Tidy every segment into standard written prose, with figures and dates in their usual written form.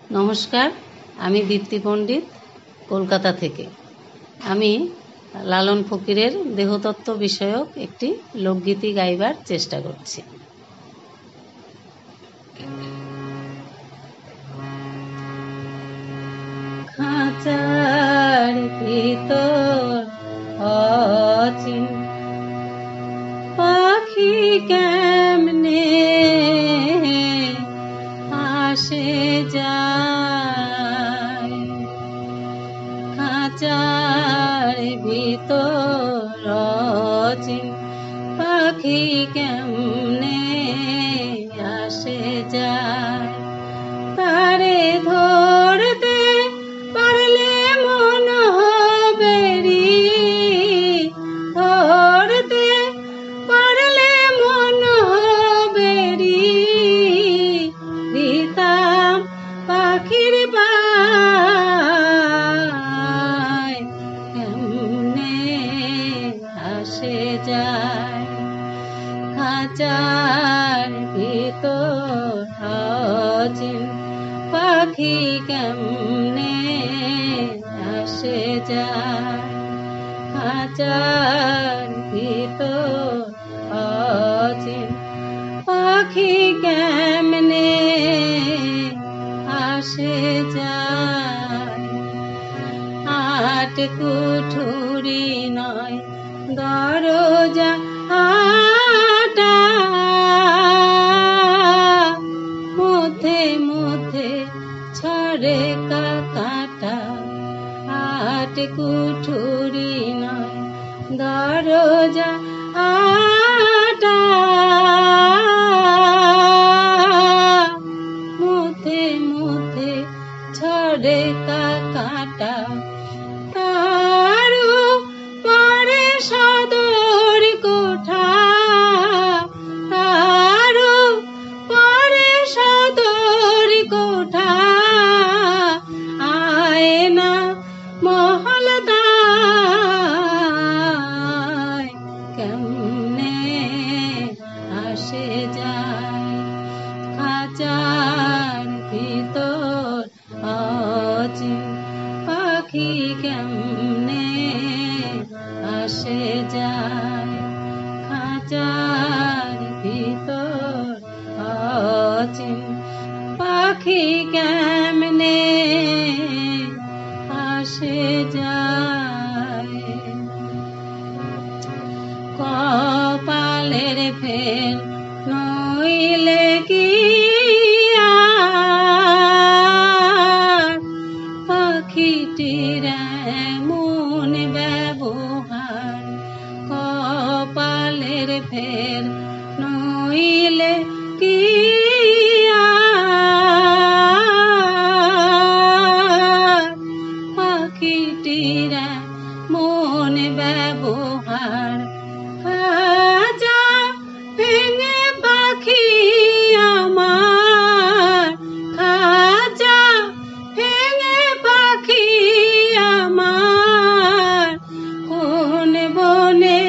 নমস্কার, আমি দীপ্তি পণ্ডিত কলকাতা থেকে। আমি লালন ফকিরের দেহতত্ত্ব বিষয়ক একটি লোকগীতি গাইবার চেষ্টা করছি। খাঁচার ভিতর অচিন পাখি কেমনে আসে যায়, খাঁচার ভিতর অচিন পাখি কেমনে আসে যায়। তারে ধরতে পারলে মন হবে রি, ধরতে পারলে মন হবে রি, দিতাম পাখির পায় কেমনে আসে যায়। খাঁচার ভিতর অচিন পাখি কেমনে আসে যায়, খাঁচার ভিতর অচিন পাখি কেমনে আসে যায়। আট কুঠুরি নয় দরজা আটা, মধ্যে মধ্যে ছড়ে কাঁটা। আট কুঠুরি নয় দরজা আটা, মধ্যে মধ্যে ছড়ে কাঁটা। তারও পরে সদর কোঠা, তারও পরে সদর কোঠা। আয়না মহলদায় কেমনে আসে যায়। খাঁচার ভিতর অচিন পাখি কেমনে আসে যায়, খাঁচার ভিতর অচিন পাখি কেমনে আসে যায়। কপালের ফের নইলে কি আর পাখিটির এমন ব্যবহার। কপালের ফের নইলে কি আর পাখিটির এমন ব্যবহার। খাঁচা ভেঙে পাখি আমার, খাঁচা ভেঙে পাখি আমার, কোন বনে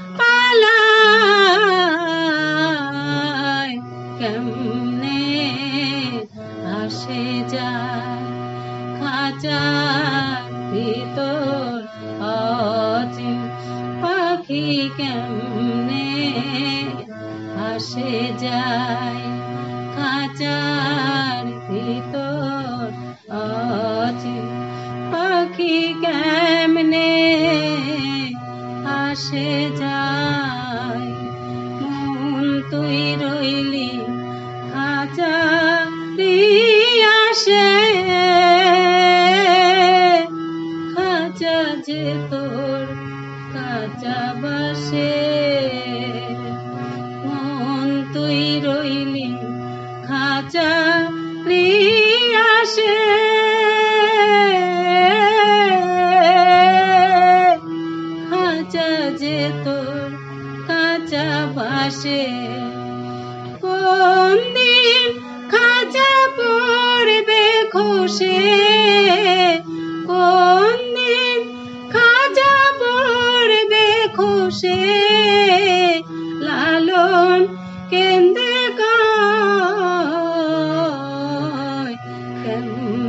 পালায় কেমনে আসে যায়। খাঁচার ভিতর অচিন পাখি কেমনে আসে যায়, খাঁচার ভিতর অচিন পাখি কেমনে আসে যায়। মন তুই রইলি খাঁচারি আসে, খাঁচা যে তোর কাঁচা বাসে। মন তুই রইলি খাঁচারি আসে, খাঁচা যে তোর কাঁচা বাসে। কোন দিন খাঁচা পড়বে খসে, কোন দিন খাঁচা পড়বে খসে। লালন কেন্দে কয় কেমনে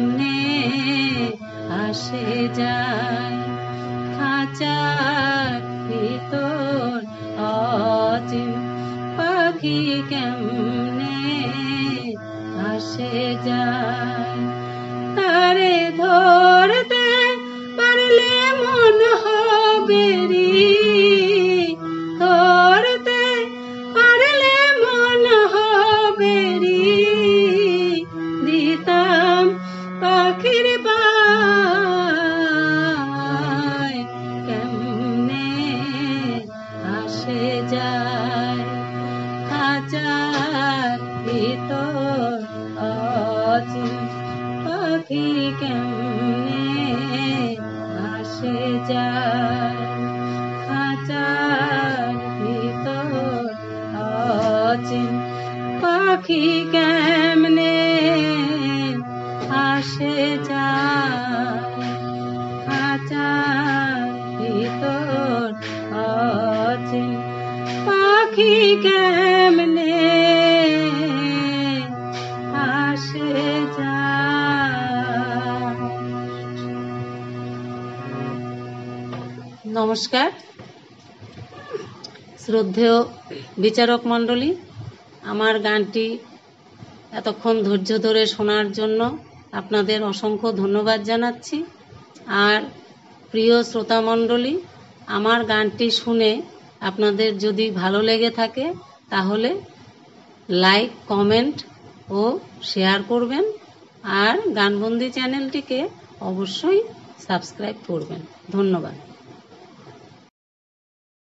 ভিতর অচিন পাখি কেমনে আসে যায় খাঁচার ভিতর অচিন পাখি কেমনে আসে যায় খাঁচার ভিতর অচিন পাখি কেমনে আসে যায়। নমস্কার শ্রদ্ধেয় বিচারক মণ্ডলী, আমার গানটি এতক্ষণ ধৈর্য ধরে শোনার জন্য আপনাদের অসংখ্য ধন্যবাদ জানাচ্ছি। আর প্রিয় শ্রোতা মণ্ডলী, আমার গানটি শুনে আপনাদের যদি ভালো লেগে থাকে তাহলে লাইক, কমেন্ট ও শেয়ার করবেন। আর গানবন্দি চ্যানেলটিকে অবশ্যই সাবস্ক্রাইব করবেন। ধন্যবাদ।